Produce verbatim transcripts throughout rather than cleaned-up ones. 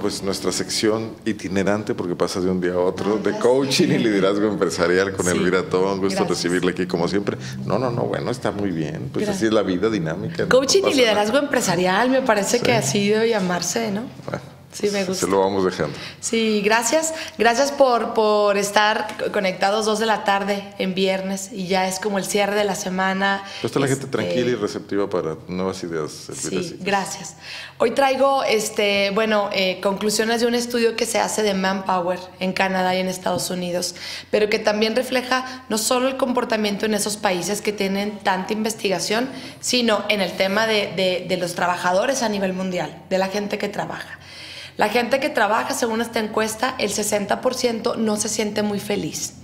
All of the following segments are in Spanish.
pues nuestra sección itinerante, porque pasa de un día a otro, de coaching y liderazgo empresarial con sí. Elvira Tobón. Gusto Gracias. recibirla aquí como siempre. No, no, no, bueno, está muy bien. Pues Gracias. así es la vida dinámica. Coaching no y liderazgo nada. empresarial, me parece sí. que así debe llamarse, ¿no? Bueno. Sí, me gusta. Se lo vamos dejando. Sí, gracias. Gracias por, por estar conectados dos de la tarde en viernes y ya es como el cierre de la semana. Pues está la este, gente tranquila y receptiva para nuevas ideas. Sí, gracias. Hoy traigo, este, bueno, eh, conclusiones de un estudio que se hace de Manpower en Canadá y en Estados Unidos, pero que también refleja no solo el comportamiento en esos países que tienen tanta investigación, sino en el tema de, de, de los trabajadores a nivel mundial, de la gente que trabaja. La gente que trabaja, según esta encuesta, el sesenta por ciento no se siente muy feliz.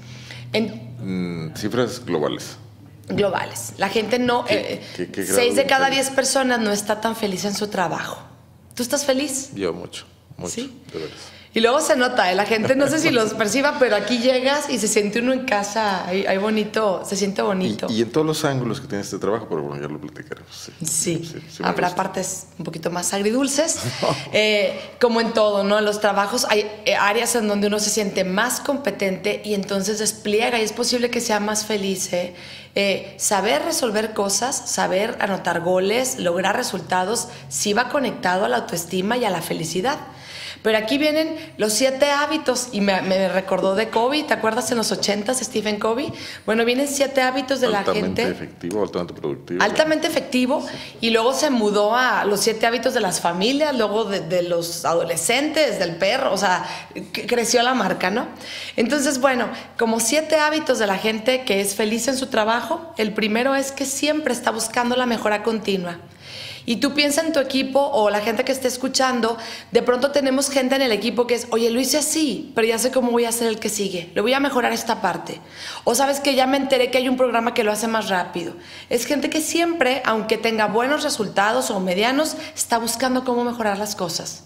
En, mm, cifras globales. Globales. La gente no... ¿Qué, eh, qué, qué seis de cada feliz? diez personas no está tan feliz en su trabajo. ¿Tú estás feliz? Yo mucho, mucho, ¿Sí? de veras. Y luego se nota, ¿eh? La gente no sé si los perciba, pero aquí llegas y se siente uno en casa, hay, hay bonito, se siente bonito. Y, y en todos los ángulos que tiene este trabajo, pero bueno, ya lo platicaremos. Sí, sí, sí, sí habrá partes un poquito más agridulces, eh, como en todo, ¿no? En los trabajos hay áreas en donde uno se siente más competente y entonces despliega y es posible que sea más feliz, ¿eh? Eh, saber resolver cosas, saber anotar goles, lograr resultados, sí va conectado a la autoestima y a la felicidad. Pero aquí vienen los siete hábitos, y me, me recordó de Covey, ¿te acuerdas en los ochentas, Stephen Covey? Bueno, vienen siete hábitos de la gente. Altamente efectivo, altamente productivo. Altamente efectivo, y luego se mudó a los siete hábitos de las familias, luego de, de los adolescentes, del perro, o sea, creció la marca, ¿no? Entonces, bueno, como siete hábitos de la gente que es feliz en su trabajo, el primero es que siempre está buscando la mejora continua. Y tú piensas en tu equipo o la gente que esté escuchando, de pronto tenemos gente en el equipo que es, oye, lo hice así, pero ya sé cómo voy a hacer el que sigue, le voy a mejorar esta parte. O sabes que ya me enteré que hay un programa que lo hace más rápido. Es gente que siempre, aunque tenga buenos resultados o medianos, está buscando cómo mejorar las cosas.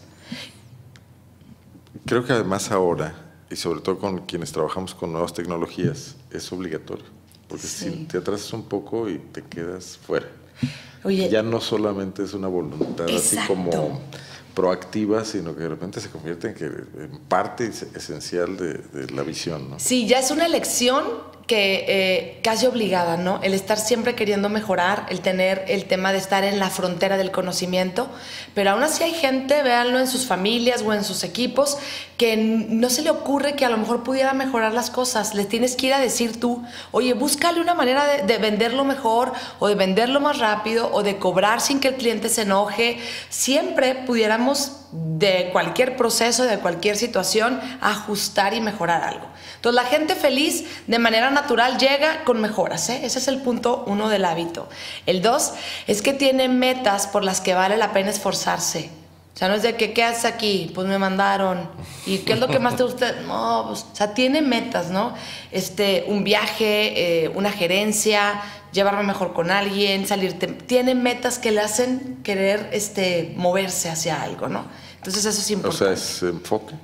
Creo que además ahora, y sobre todo con quienes trabajamos con nuevas tecnologías, es obligatorio. Porque sí. si te atrasas un poco y te quedas fuera. Oye, ya no solamente es una voluntad exacto. así como proactiva, sino que de repente se convierte en, que, en parte esencial de, de la visión, ¿no? Sí, ya es una elección que eh, casi obligada, ¿no? El estar siempre queriendo mejorar, el tener el tema de estar en la frontera del conocimiento, pero aún así hay gente, véanlo en sus familias o en sus equipos, que no se le ocurre que a lo mejor pudiera mejorar las cosas. Le tienes que ir a decir tú, oye, búscale una manera de, de venderlo mejor o de venderlo más rápido o de cobrar sin que el cliente se enoje. Siempre pudiéramos de cualquier proceso, de cualquier situación, ajustar y mejorar algo. Entonces la gente feliz de manera natural llega con mejoras, ¿eh? Ese es el punto uno del hábito. El dos es que tiene metas por las que vale la pena esforzarse. O sea, no es de que, ¿qué haces aquí? Pues me mandaron. ¿Y qué es lo que más te gusta? No, pues, o sea, tiene metas, ¿no? Este, un viaje, eh, una gerencia, llevarme mejor con alguien, salir. Tiene metas que le hacen querer este, moverse hacia algo, ¿no? Entonces eso es importante. O sea, es enfoque.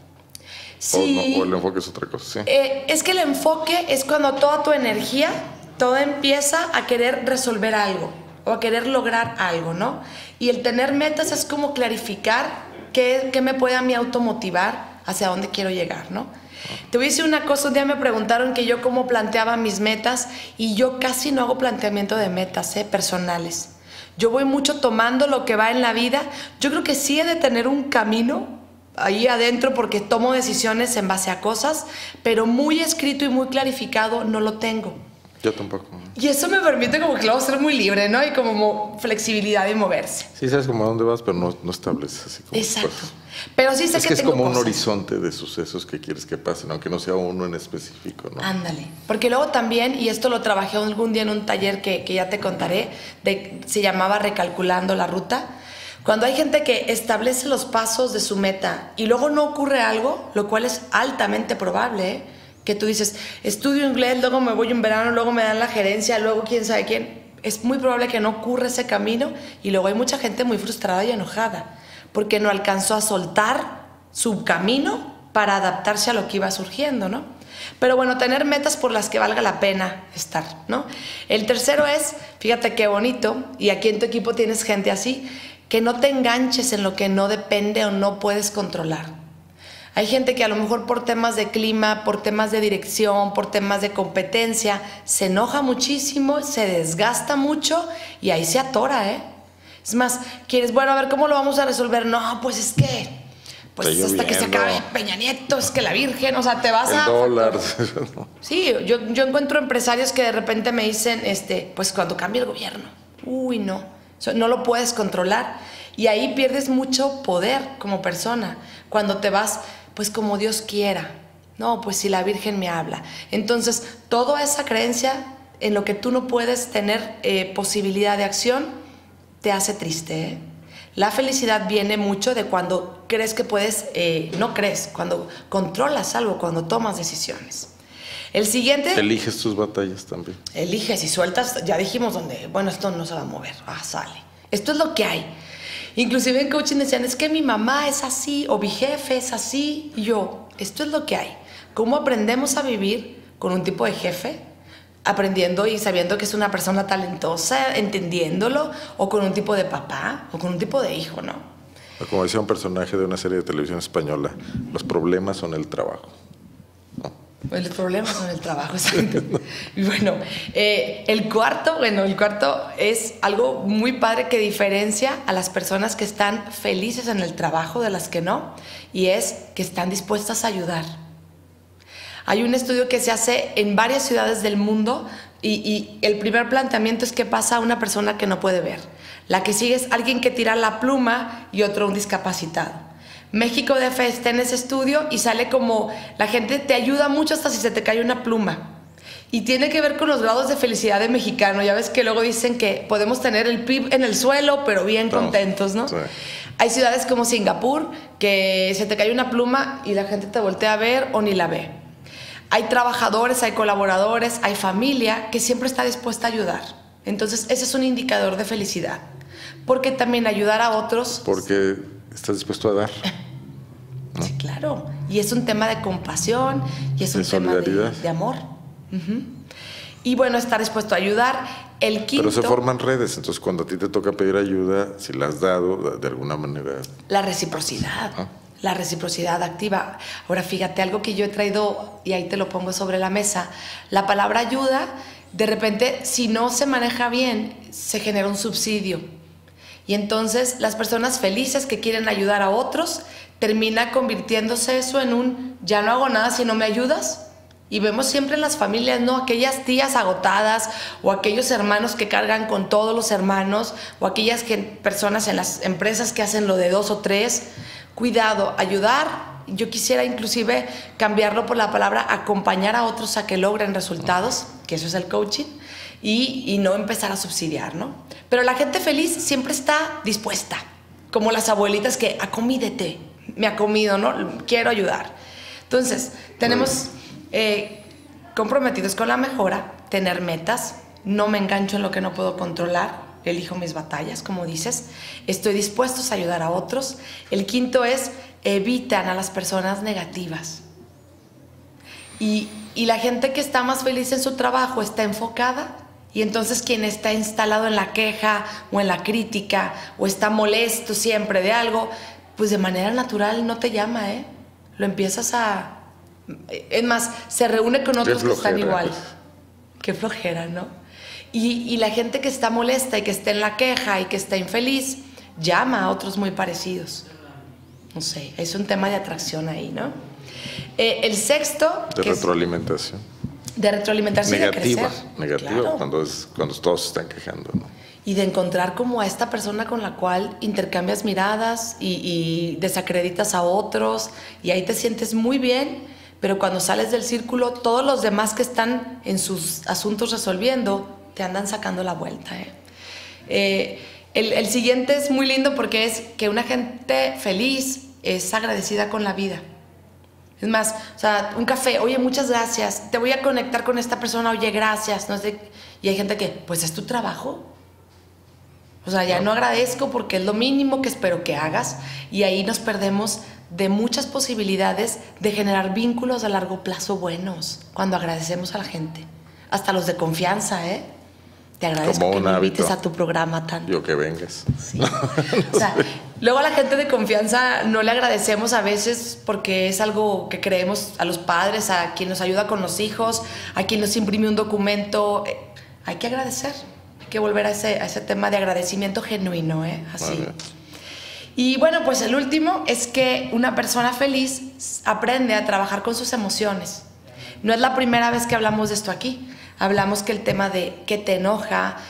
Sí. O, no, o el enfoque es otra cosa, sí. Eh, es que el enfoque es cuando toda tu energía, todo empieza a querer resolver algo o a querer lograr algo, ¿no? Y el tener metas es como clarificar qué, qué me puede a mí automotivar hacia dónde quiero llegar, ¿no? Te voy a decir una cosa, un día me preguntaron que yo cómo planteaba mis metas y yo casi no hago planteamiento de metas, ¿eh? Personales. Yo voy mucho tomando lo que va en la vida. Yo creo que sí he de tener un camino ahí adentro porque tomo decisiones en base a cosas, pero muy escrito y muy clarificado no lo tengo. Yo tampoco. Y eso me permite como que luego ser muy libre, ¿no? Y como flexibilidad y moverse. Sí, sabes como a dónde vas, pero no, no estableces así como exacto. Cosas. Pero sí sé es que, que es tengo como cosas. Un horizonte de sucesos que quieres que pasen, aunque no sea uno en específico, ¿no? Ándale. Porque luego también, y esto lo trabajé algún día en un taller que, que ya te contaré, de, se llamaba Recalculando la Ruta. Cuando hay gente que establece los pasos de su meta y luego no ocurre algo, lo cual es altamente probable, ¿eh? Que tú dices, estudio inglés, luego me voy un verano, luego me dan la gerencia, luego quién sabe quién. Es muy probable que no ocurra ese camino y luego hay mucha gente muy frustrada y enojada porque no alcanzó a soltar su camino para adaptarse a lo que iba surgiendo, ¿no? Pero bueno, tener metas por las que valga la pena estar, ¿no? El tercero es, fíjate qué bonito, y aquí en tu equipo tienes gente así, que no te enganches en lo que no depende o no puedes controlar. Hay gente que a lo mejor por temas de clima, por temas de dirección, por temas de competencia, se enoja muchísimo, se desgasta mucho y ahí se atora, ¿eh? Es más, quieres, bueno, a ver, ¿cómo lo vamos a resolver? No, pues es que, pues hasta lloviendo. Que se acabe Peña Nieto, es que la Virgen, o sea, te vas El a... dólar. Sí, yo, yo encuentro empresarios que de repente me dicen, este, pues cuando cambie el gobierno, uy, no, o sea, no lo puedes controlar. Y ahí pierdes mucho poder como persona, cuando te vas, pues como Dios quiera. No, pues si la Virgen me habla. Entonces, toda esa creencia en lo que tú no puedes tener eh, posibilidad de acción, te hace triste, ¿eh? La felicidad viene mucho de cuando crees que puedes, eh, no crees, cuando controlas algo, cuando tomas decisiones. El siguiente... Eliges tus batallas también. Eliges y sueltas, ya dijimos donde, bueno, esto no se va a mover, ah, sale. Esto es lo que hay. Inclusive en coaching decían, es que mi mamá es así, o mi jefe es así, y yo, esto es lo que hay. ¿Cómo aprendemos a vivir con un tipo de jefe? Aprendiendo y sabiendo que es una persona talentosa, entendiéndolo, o con un tipo de papá, o con un tipo de hijo, ¿no? Como decía un personaje de una serie de televisión española, los problemas son el trabajo, ¿no? Pues los problemas son el trabajo, ¿sí? Y bueno, eh, el cuarto, bueno, el cuarto es algo muy padre que diferencia a las personas que están felices en el trabajo de las que no, y es que están dispuestas a ayudar. Hay un estudio que se hace en varias ciudades del mundo y, y el primer planteamiento es qué pasa a una persona que no puede ver. La que sigue es alguien que tira la pluma y otro un discapacitado. México D F está en ese estudio y sale como la gente te ayuda mucho hasta si se te cae una pluma. Y tiene que ver con los grados de felicidad de mexicano. Ya ves que luego dicen que podemos tener el P I B en el suelo, pero bien contentos, ¿no? Sí. Hay ciudades como Singapur que se te cae una pluma y la gente te voltea a ver o ni la ve. Hay trabajadores, hay colaboradores, hay familia que siempre está dispuesta a ayudar. Entonces, ese es un indicador de felicidad. Porque también ayudar a otros... Porque estás dispuesto a dar, ¿no? Sí, claro. Y es un tema de compasión y es un de tema de, de amor. Uh-huh. Y bueno, estar dispuesto a ayudar. El quinto... Pero se forman redes, entonces cuando a ti te toca pedir ayuda, si la has dado, de alguna manera... La reciprocidad. ¿Ah? La reciprocidad activa. Ahora fíjate, algo que yo he traído y ahí te lo pongo sobre la mesa. La palabra ayuda, de repente, si no se maneja bien, se genera un subsidio. Y entonces las personas felices que quieren ayudar a otros, termina convirtiéndose eso en un ya no hago nada si no me ayudas. Y vemos siempre en las familias, ¿no? Aquellas tías agotadas o aquellos hermanos que cargan con todos los hermanos o aquellas que, personas en las empresas que hacen lo de dos o tres. Cuidado, ayudar, yo quisiera inclusive cambiarlo por la palabra acompañar a otros a que logren resultados, que eso es el coaching, y, y no empezar a subsidiar, ¿no? Pero la gente feliz siempre está dispuesta, como las abuelitas que acomídete, me acomido, ¿no? Quiero ayudar. Entonces, tenemos eh, comprometidos con la mejora, tener metas, no me engancho en lo que no puedo controlar, elijo mis batallas, como dices, estoy dispuesto a ayudar a otros. El quinto es, evitan a las personas negativas. Y, y la gente que está más feliz en su trabajo está enfocada, y entonces quien está instalado en la queja o en la crítica o está molesto siempre de algo, pues de manera natural no te llama, ¿eh? Lo empiezas a... Es más, se reúne con otros que están igual. Qué flojera, ¿no? Y, y la gente que está molesta y que está en la queja y que está infeliz, llama a otros muy parecidos. No sé, es un tema de atracción ahí, ¿no? Eh, el sexto... De retroalimentación. Es, de retroalimentación. Negativa, de crecer. negativa, claro. cuando, es, cuando todos se están quejando, ¿no? Y de encontrar como a esta persona con la cual intercambias miradas y, y desacreditas a otros y ahí te sientes muy bien, pero cuando sales del círculo, todos los demás que están en sus asuntos resolviendo te andan sacando la vuelta, ¿eh? Eh, el, el siguiente es muy lindo porque es que una gente feliz es agradecida con la vida. Es más, o sea, un café, oye, muchas gracias, te voy a conectar con esta persona, oye, gracias, no sé. Y hay gente que, pues es tu trabajo. O sea, ya no agradezco porque es lo mínimo que espero que hagas. Y ahí nos perdemos de muchas posibilidades de generar vínculos a largo plazo buenos cuando agradecemos a la gente. Hasta los de confianza, ¿eh? Te agradezco como que un me hábito. invites a tu programa tanto. Yo que vengas. Sí. O sea, luego a la gente de confianza no le agradecemos a veces porque es algo que creemos a los padres, a quien nos ayuda con los hijos, a quien nos imprime un documento. Eh, hay que agradecer, hay que volver a ese, a ese tema de agradecimiento genuino, ¿eh? Así. Vale. Y bueno, pues el último es que una persona feliz aprende a trabajar con sus emociones. No es la primera vez que hablamos de esto aquí. Hablamos que el tema de qué te enoja,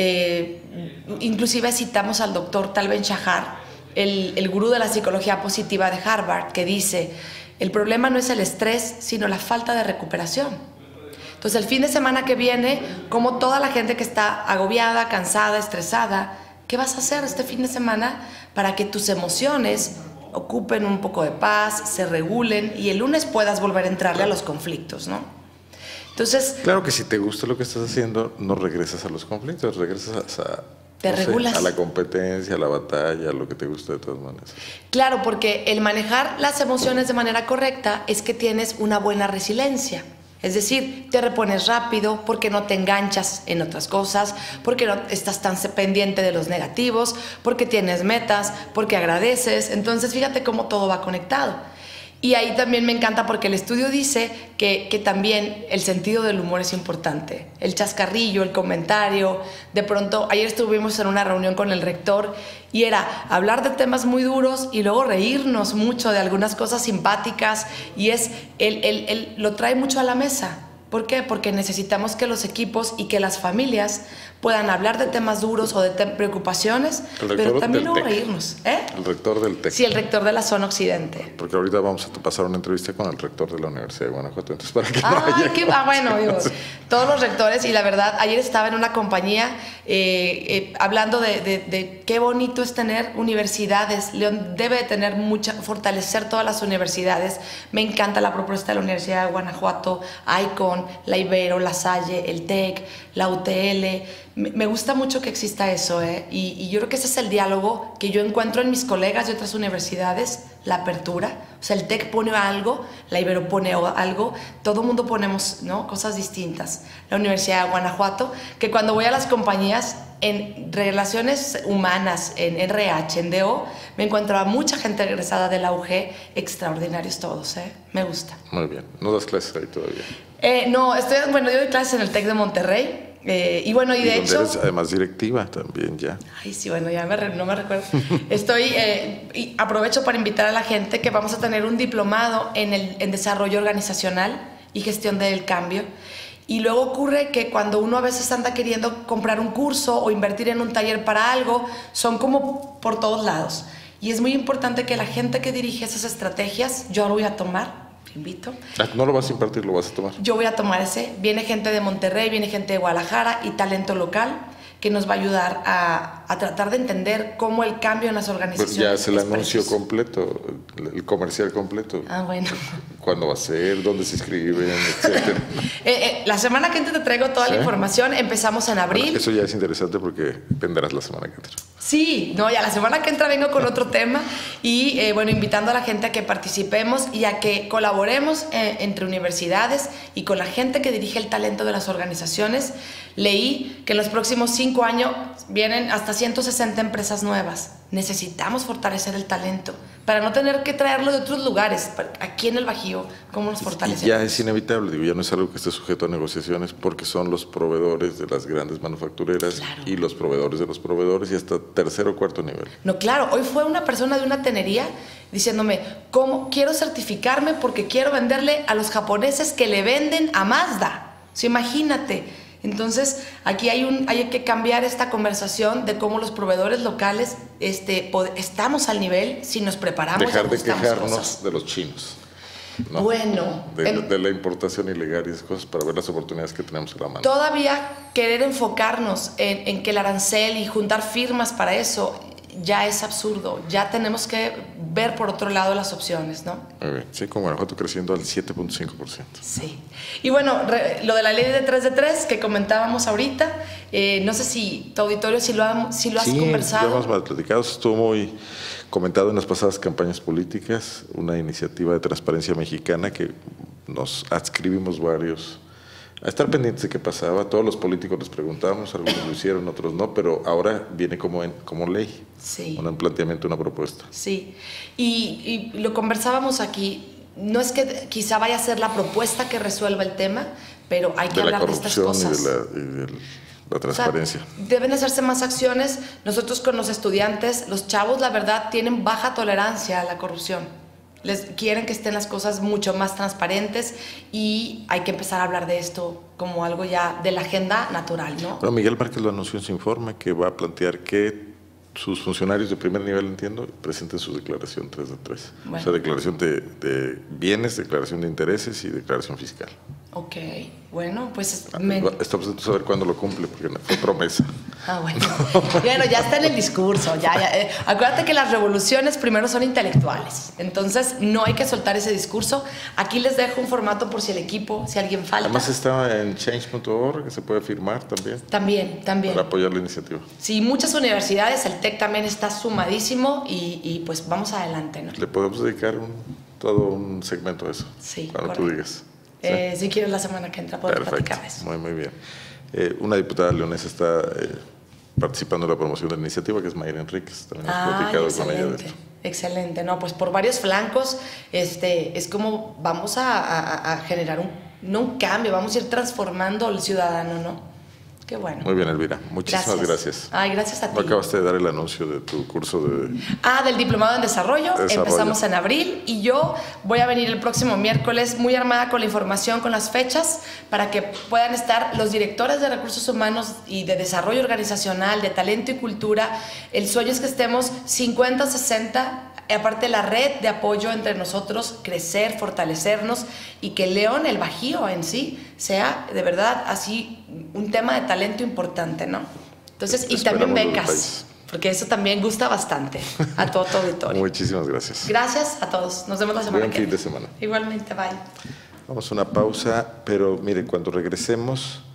eh, inclusive citamos al doctor Tal Ben-Shahar, el, el gurú de la psicología positiva de Harvard, que dice, el problema no es el estrés, sino la falta de recuperación. Entonces el fin de semana que viene, como toda la gente que está agobiada, cansada, estresada, ¿qué vas a hacer este fin de semana para que tus emociones ocupen un poco de paz, se regulen y el lunes puedas volver a entrarle a los conflictos, ¿no? Entonces, claro que si te gusta lo que estás haciendo, no regresas a los conflictos, regresas a, te no regulas. sé, a la competencia, a la batalla, a lo que te gusta de todas maneras. Claro, porque el manejar las emociones de manera correcta es que tienes una buena resiliencia. Es decir, te repones rápido porque no te enganchas en otras cosas, porque no estás tan pendiente de los negativos, porque tienes metas, porque agradeces. Entonces, fíjate cómo todo va conectado. Y ahí también me encanta porque el estudio dice que, que también el sentido del humor es importante. El chascarrillo, el comentario. De pronto, ayer estuvimos en una reunión con el rector y era hablar de temas muy duros y luego reírnos mucho de algunas cosas simpáticas. Y es, él, él, él lo trae mucho a la mesa. ¿Por qué? Porque necesitamos que los equipos y que las familias puedan hablar de temas duros o de preocupaciones, pero también luego reírnos. ¿Eh? El rector del TEC. Sí, el rector de la zona occidente. Porque ahorita vamos a pasar una entrevista con el rector de la Universidad de Guanajuato, entonces para que ah, no haya... qué, ah, bueno, digo, todos los rectores, y la verdad, ayer estaba en una compañía eh, eh, hablando de, de, de qué bonito es tener universidades. León debe tener mucha, fortalecer todas las universidades. Me encanta la propuesta de la Universidad de Guanajuato, ICON, la Ibero, la Salle, el TEC, la U T L. Me, me gusta mucho que exista eso, ¿eh? y, y yo creo que ese es el diálogo que yo encuentro en mis colegas de otras universidades, la apertura. O sea, el TEC pone algo, la Ibero pone algo, todo el mundo ponemos, ¿no?, cosas distintas. La Universidad de Guanajuato, que cuando voy a las compañías, en relaciones humanas, en R H, en D O, me encuentro a mucha gente egresada de la U G, extraordinarios todos, ¿eh? Me gusta. Muy bien. ¿No das clases ahí todavía? Eh, no, estoy, bueno, yo doy clases en el TEC de Monterrey. Eh, y bueno, y, y de hecho... eres además directiva también ya. Ay, sí, bueno, ya me, no me recuerdo. Estoy, eh, y aprovecho para invitar a la gente que vamos a tener un diplomado en, el, en desarrollo organizacional y gestión del cambio. Y luego ocurre que cuando uno a veces anda queriendo comprar un curso o invertir en un taller para algo, son como por todos lados. Y es muy importante que la gente que dirige esas estrategias, yo lo voy a tomar, invito. No lo vas a impartir, lo vas a tomar. Yo voy a tomar ese. Viene gente de Monterrey, viene gente de Guadalajara y talento local que nos va a ayudar a, a tratar de entender cómo el cambio en las organizaciones. Pues ya es el es anuncio precioso. completo, el comercial completo. Ah, bueno. ¿Cuándo va a ser? ¿Dónde se inscriben? Etcétera. eh, eh, la semana que entra te traigo toda ¿Sí? la información. Empezamos en abril. Bueno, eso ya es interesante porque vendrás la semana que entra. Sí, no, ya la semana que entra vengo con otro tema y eh, bueno, invitando a la gente a que participemos y a que colaboremos eh, entre universidades y con la gente que dirige el talento de las organizaciones. Leí que en los próximos cinco años vienen hasta ciento sesenta empresas nuevas. Necesitamos fortalecer el talento para no tener que traerlo de otros lugares. Aquí en el Bajío, ¿cómo nos fortalecemos? Y ya es inevitable, digo, ya no es algo que esté sujeto a negociaciones porque son los proveedores de las grandes manufactureras, claro, y los proveedores de los proveedores y hasta tercer o cuarto nivel. No, claro, hoy fue una persona de una tenería diciéndome, ¿cómo quiero certificarme porque quiero venderle a los japoneses que le venden a Mazda? O sea, imagínate. Entonces, aquí hay, un, hay que cambiar esta conversación de cómo los proveedores locales este, estamos al nivel si nos preparamos. Dejar de quejarnos cosas. de los chinos. ¿No? Bueno. De, en, de la importación ilegal y esas cosas para ver las oportunidades que tenemos en la mano. Todavía querer enfocarnos en, en que el arancel y juntar firmas para eso ya es absurdo. Ya tenemos que ver por otro lado las opciones, ¿no? Muy bien. Sí, con Guanajuato creciendo al siete punto cinco por ciento. Sí. Y bueno, re, lo de la ley de tres de tres que comentábamos ahorita, eh, no sé si tu auditorio, si lo, ha, si lo has sí, conversado. Sí, lo hemos platicado. Estuvo muy comentado en las pasadas campañas políticas, una iniciativa de transparencia mexicana que nos adscribimos varios a estar pendientes de qué pasaba. Todos los políticos les preguntábamos, algunos lo hicieron, otros no, pero ahora viene como, en, como ley, sí. un planteamiento, una propuesta. Sí, y, y lo conversábamos aquí, no es que quizá vaya a ser la propuesta que resuelva el tema, pero hay que de hablar de estas cosas. Y de la corrupción y de la, la transparencia. O sea, deben hacerse más acciones. Nosotros con los estudiantes, los chavos, la verdad, tienen baja tolerancia a la corrupción. Les quieren que estén las cosas mucho más transparentes y hay que empezar a hablar de esto como algo ya de la agenda natural, ¿no? Bueno, Miguel Márquez lo anunció en su informe que va a plantear que sus funcionarios de primer nivel, entiendo, presenten su declaración tres de tres. Bueno. O sea, declaración de, de bienes, declaración de intereses y declaración fiscal. Ok, bueno, pues... Me... Estamos a saber cuándo lo cumple, porque fue promesa. Ah, bueno. Bueno, ya está en el discurso. Ya, ya. Eh, acuérdate que las revoluciones primero son intelectuales. Entonces, no hay que soltar ese discurso. Aquí les dejo un formato por si el equipo, si alguien falta. Además está en change punto org, que se puede firmar también. También, también. Para apoyar la iniciativa. Sí, muchas universidades, el TEC también está sumadísimo y, y pues vamos adelante, ¿no? Le podemos dedicar un, todo un segmento a eso. Sí, cuando correcto. tú digas. Eh, ¿Sí? Si quieres la semana que entra poder Perfecto. platicar eso. Muy, muy bien. Eh, una diputada leonesa está eh, participando en la promoción de la iniciativa, que es Mayra Enríquez. También hemos ah, platicado excelente, con ella de esto. Excelente. No, pues por varios flancos este, es como vamos a, a, a generar un, no un cambio, vamos a ir transformando al ciudadano, ¿no? Qué bueno. Muy bien, Elvira. Muchísimas gracias. gracias. Ay, gracias a ti. No acabaste de dar el anuncio de tu curso de... Ah, del Diplomado en Desarrollo. Desarrollo. Empezamos en abril y yo voy a venir el próximo miércoles muy armada con la información, con las fechas, para que puedan estar los directores de recursos humanos y de desarrollo organizacional, de talento y cultura. El sueño es que estemos cincuenta, sesenta, aparte la red de apoyo entre nosotros, crecer, fortalecernos y que León, el Bajío en sí, sea de verdad así un tema de talento importante, ¿no? Entonces, y también becas, porque eso también gusta bastante a todo tu auditorio. Muchísimas gracias. Gracias a todos. Nos vemos la semana Buen que fin viene. de semana. Igualmente, bye. Vamos a una pausa, pero miren, cuando regresemos...